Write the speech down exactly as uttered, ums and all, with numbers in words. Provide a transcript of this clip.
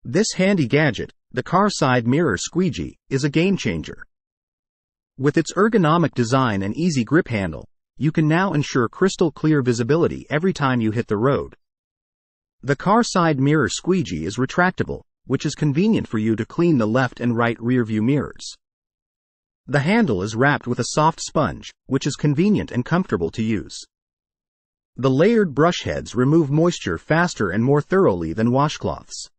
This handy gadget, the car side mirror Squeegee, is a game changer. With its ergonomic design and easy grip handle, you can now ensure crystal clear visibility every time you hit the road. The car side mirror Squeegee is retractable, which is convenient for you to clean the left and right rearview mirrors. The handle is wrapped with a soft sponge, which is convenient and comfortable to use. The layered brush heads remove moisture faster and more thoroughly than washcloths.